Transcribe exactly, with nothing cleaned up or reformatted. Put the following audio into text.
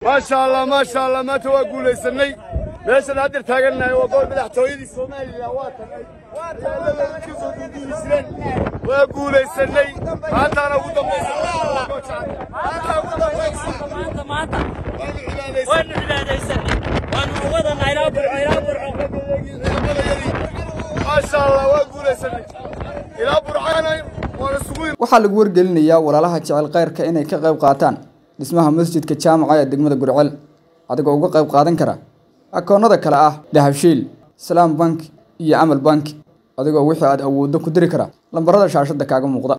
ما شاء الله ما شاء الله ما توقول يسني ليش نادر تاجرنا وقول مدحتويدي الصومالي لا واتن وقول يسني هذا أنا وده ما ما وين العبادة يسني وأنا وضع عرابر عرابر ما شاء الله وقول يسني إلى برعانا ورسوين waxaa lagu wargelinayaa walaalaha jecel qayrka inay ka qayb qaataan dhismaha masjidka jaamaca ee degmada Gurceel adigoo uga qayb qaadan kara akoonada kala ah Dahabshiil Salaam Bank iyo Amal Bank adigoo wixii aad awooddo ku diri kara lambarada shaashada kaaga muuqda